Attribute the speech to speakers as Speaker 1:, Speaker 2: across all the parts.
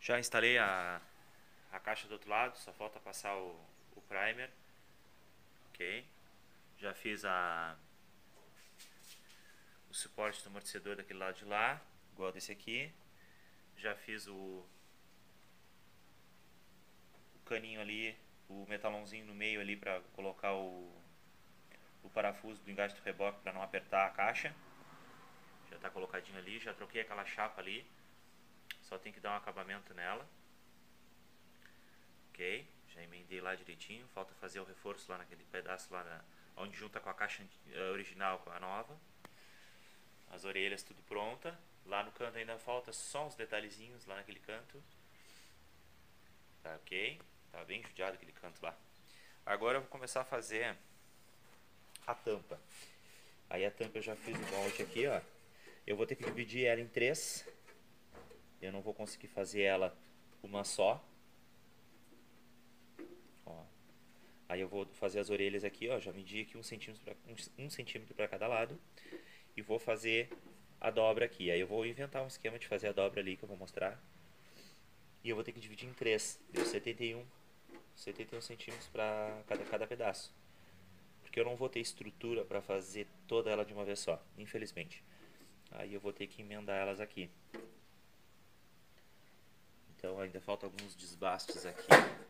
Speaker 1: Já instalei a caixa do outro lado, só falta passar o primer. Ok. Já fiz o suporte do amortecedor daquele lado de lá, igual desse aqui. Já fiz o caninho ali, o metalãozinho no meio ali para colocar o parafuso do engate do reboque para não apertar a caixa. Já está colocadinho ali, já troquei aquela chapa ali, só tem que dar um acabamento nela. Ok, já emendei lá direitinho, falta fazer o reforço lá naquele pedaço lá onde junta com a caixa original com a nova. As orelhas tudo pronta, lá no canto ainda falta só uns detalhezinhos lá naquele canto. Tá ok, tá bem judiado aquele canto lá. Agora eu vou começar a fazer a tampa. Aí a tampa eu já fiz o molde aqui, ó. Eu vou ter que dividir ela em 3. Eu não vou conseguir fazer ela uma só. Ó. Aí eu vou fazer as orelhas aqui, ó. Já medi aqui 1 centímetro para cada lado. E vou fazer a dobra aqui. Aí eu vou inventar um esquema de fazer a dobra ali que eu vou mostrar. E eu vou ter que dividir em 3. Deu 71 centímetros para cada pedaço. Porque eu não vou ter estrutura para fazer toda ela de uma vez só, infelizmente. Aí eu vou ter que emendar elas aqui. Então ainda falta alguns desbastes aqui.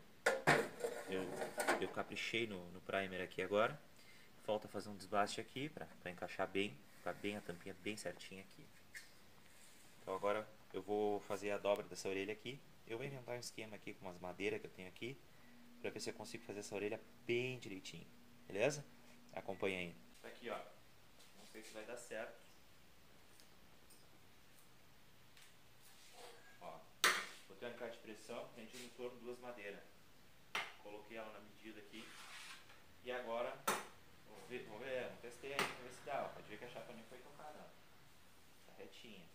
Speaker 1: Eu caprichei no primer aqui agora. Falta fazer um desbaste aqui para encaixar bem, ficar bem a tampinha bem certinha aqui. Então agora eu vou fazer a dobra dessa orelha aqui. Eu vou inventar um esquema aqui com umas madeiras que eu tenho aqui, para ver se eu consigo fazer essa orelha bem direitinho. Beleza? Acompanha aí. Tá aqui, ó. Não sei se vai dar certo. Ó, vou ter um alicate de pressão, prendido em torno de 2 madeiras. Coloquei ela na medida aqui. E agora, vamos ver, não testei ainda, vamos ver se dá. Ó. Pode ver que a chapa nem foi tocada, ó. Tá retinha.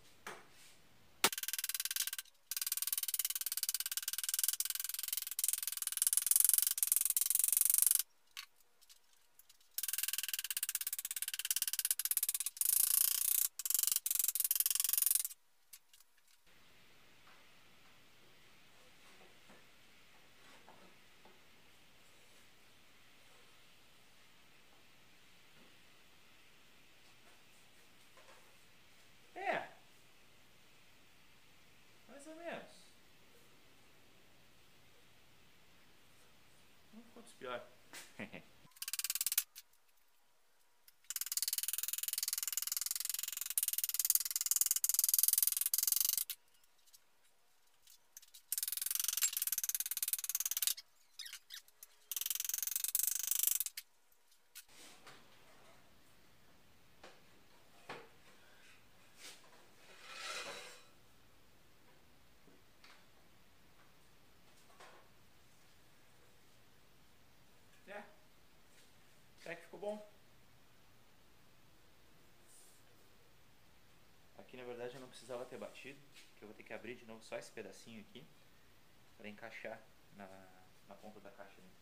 Speaker 1: É, mais ou menos. Não ficou pior. É, até que ficou bom. Aqui na verdade eu não precisava ter batido, porque eu vou ter que abrir de novo só esse pedacinho aqui para encaixar na ponta da caixa. Né?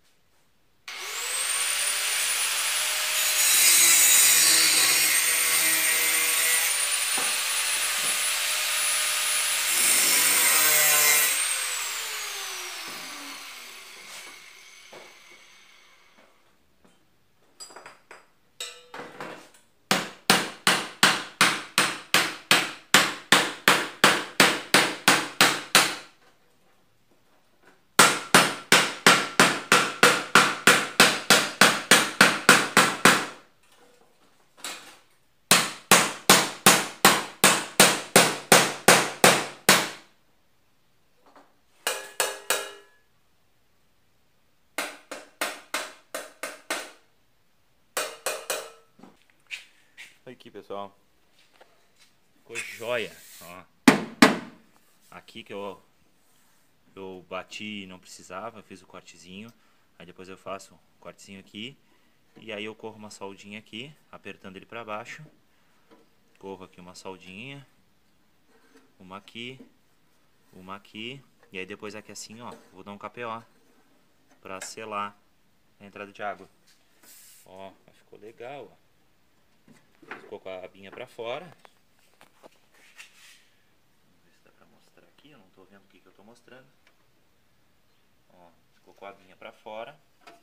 Speaker 1: Aqui pessoal, ficou joia, ó. Aqui que eu bati e não precisava, eu fiz o cortezinho. Aí depois eu faço o cortezinho aqui. E aí eu corro uma soldinha aqui, apertando ele pra baixo. Corro aqui uma soldinha. Uma aqui. Uma aqui. E aí depois aqui assim, ó, vou dar um KPO pra selar a entrada de água. Ó, ficou legal, ó. Ficou com a abinha pra fora. Vamos ver se dá pra mostrar aqui. Eu não tô vendo o que eu tô mostrando. Ó, ficou com a aguinha pra fora.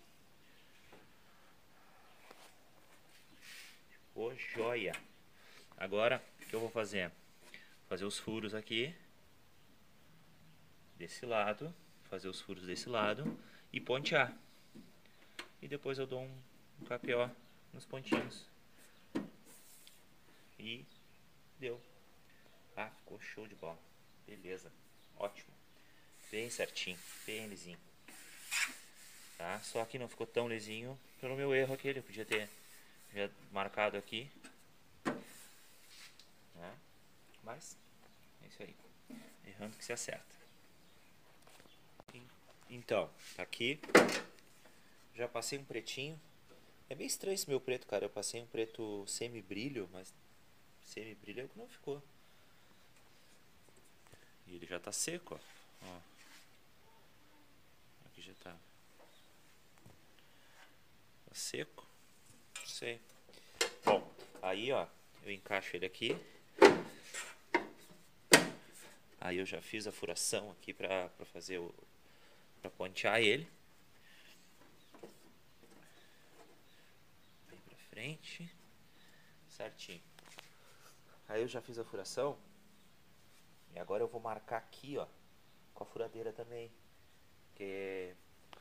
Speaker 1: Ficou joia. Agora, o que eu vou fazer? Fazer os furos aqui. Desse lado. Fazer os furos desse lado. E pontear. E depois eu dou um KPO nos pontinhos. E deu. Ah, ficou show de bola. Beleza. Ótimo. Bem certinho. Bem lisinho. Tá? Só que não ficou tão lisinho pelo meu erro aqui. Eu podia ter já marcado aqui. Né? Mas é isso aí. Errando que se acerta. Então, aqui já passei um pretinho. É meio estranho esse meu preto, cara. Eu passei um preto semi-brilho, mas semi-brilho é o que não ficou. E ele já tá seco, ó. Aqui já tá seco. Não sei. Bom, aí ó, eu encaixo ele aqui. Aí eu já fiz a furação aqui pra fazer pra pontear ele. Vem pra frente. Certinho. Aí eu já fiz a furação. E agora eu vou marcar aqui, ó, com a furadeira também. Que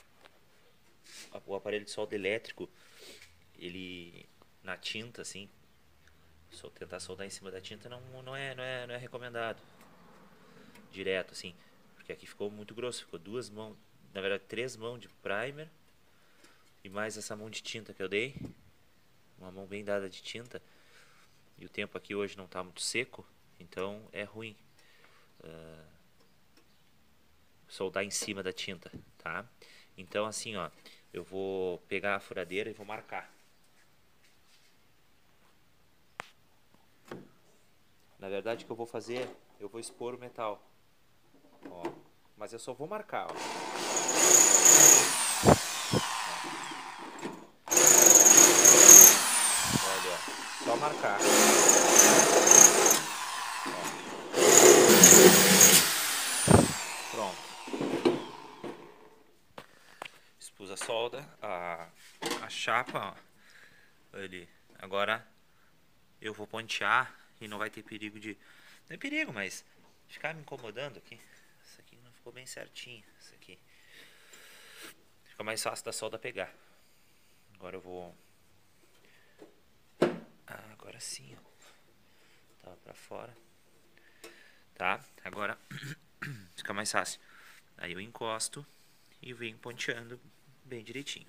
Speaker 1: o aparelho de solda elétrico, ele na tinta assim, tentar soldar em cima da tinta não é recomendado direto assim, porque aqui ficou muito grosso, ficou 2 mãos, na verdade 3 mãos de primer e mais essa mão de tinta que eu dei, uma mão bem dada de tinta, e o tempo aqui hoje não está muito seco, então é ruim soldar em cima da tinta, tá? Então assim, ó, eu vou pegar a furadeira e vou marcar. Na verdade o que eu vou fazer, eu vou expor o metal, ó, mas eu só vou marcar, ó. Olha, só marcar. Ó. Pronto. Expus a solda, a chapa, ó. Ali. Agora eu vou pontear e não vai ter perigo de... Não é perigo, mas ficar me incomodando aqui. Isso aqui não ficou bem certinho. Isso aqui. Fica mais fácil da solda pegar. Agora eu vou... Ah, agora sim, ó. Tava pra fora. Tá? Agora fica mais fácil. Aí eu encosto e venho ponteando bem direitinho.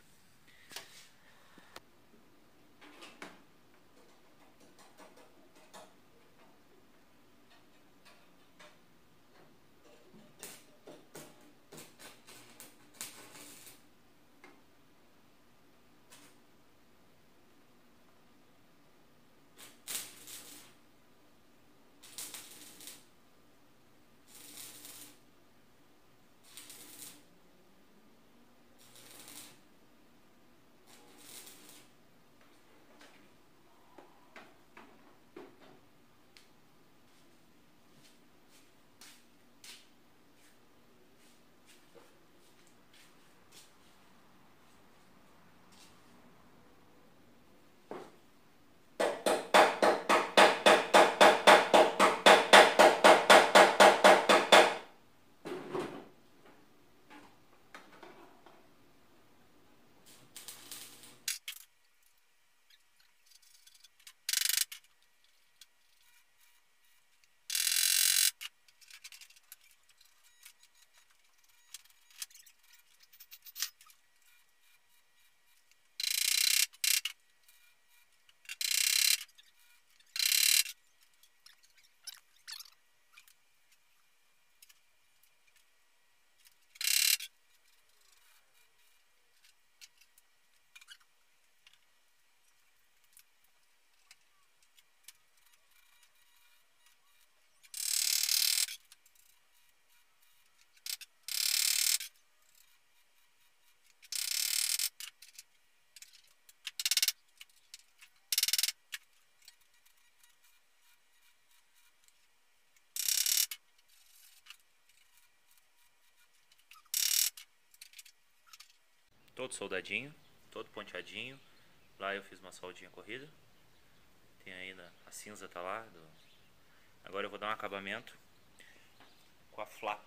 Speaker 1: todo soldadinho, todo ponteadinho. Lá eu fiz uma soldinha corrida. Tem ainda a cinza tá lá. Agora eu vou dar um acabamento com a flap.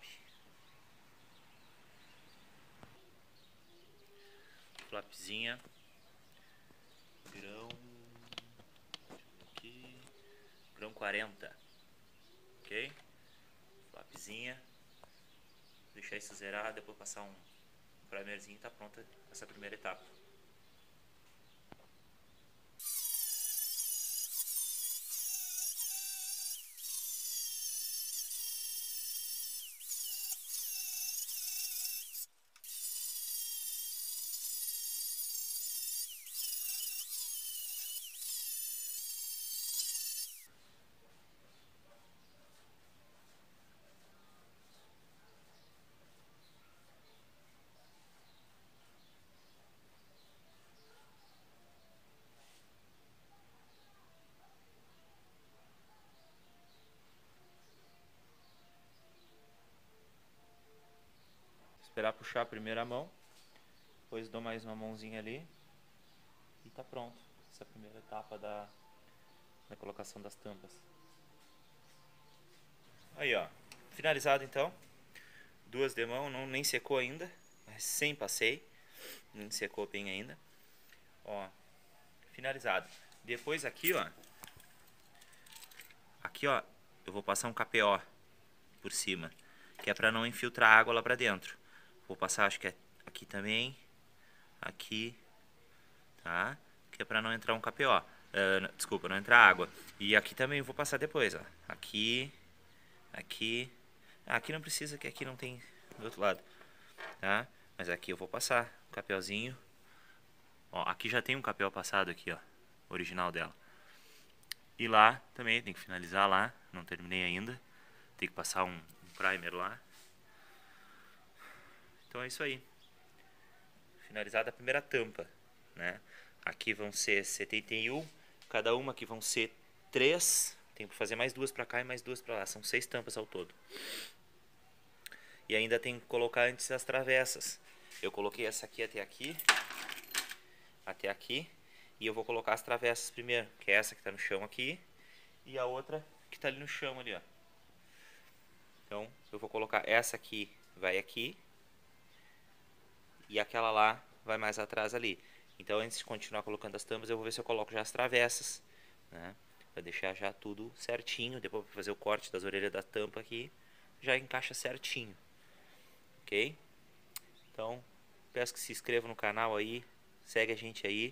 Speaker 1: Flapzinha. Grão. Aqui. Grão 40. Ok? Flapzinha. Deixar isso zerar, depois passar um primerzinho e tá pronta essa primeira etapa. Esperar puxar a primeira mão, depois dou mais uma mãozinha ali e tá pronto essa primeira etapa da colocação das tampas. Aí ó, finalizado então, duas de mão, nem secou ainda, recém passei, nem secou bem ainda, ó, finalizado. Depois aqui ó, eu vou passar um KPO por cima, que é para não infiltrar água lá pra dentro. Vou passar, acho que é aqui também, aqui, tá? Que é para não entrar um KPO. Desculpa, não entrar água. E aqui também vou passar depois, ó. Aqui, aqui. Aqui não precisa, que aqui não tem do outro lado, tá? Mas aqui eu vou passar um KPOzinho. Ó, aqui já tem um KPO passado aqui, ó, original dela. E lá também tem que finalizar lá, não terminei ainda. Tem que passar um primer lá. Então é isso aí. Finalizada a primeira tampa, né? Aqui vão ser 71, cada uma aqui vão ser 3. Tem que fazer mais duas pra cá e mais duas pra lá. São 6 tampas ao todo. E ainda tem que colocar antes as travessas. Eu coloquei essa aqui até aqui. E eu vou colocar as travessas primeiro, que é essa que tá no chão aqui. E a outra que tá ali no chão ali, ó. Então eu vou colocar essa aqui, vai aqui. E aquela lá vai mais atrás ali. Então antes de continuar colocando as tampas, eu vou ver se eu coloco já as travessas, né? Pra deixar já tudo certinho. Depois vou fazer o corte das orelhas da tampa aqui, já encaixa certinho. Ok? Então peço que se inscreva no canal aí, segue a gente aí,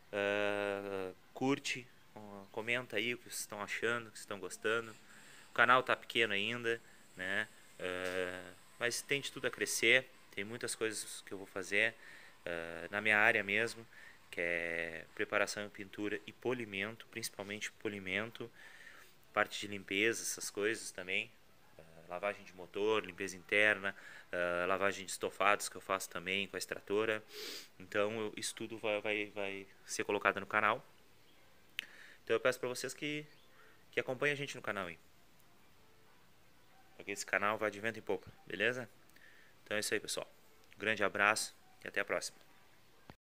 Speaker 1: curte, comenta aí o que vocês estão achando, o que vocês estão gostando. O canal tá pequeno ainda, né? Mas tende tudo a crescer. Tem muitas coisas que eu vou fazer na minha área mesmo, que é preparação em pintura e polimento, principalmente polimento, parte de limpeza, essas coisas também, lavagem de motor, limpeza interna, lavagem de estofados que eu faço também com a extratora. Então isso tudo vai ser colocado no canal. Então eu peço para vocês que acompanhem a gente no canal aí, porque esse canal vai de vento em popa, beleza? Então é isso aí, pessoal. Um grande abraço e até a próxima.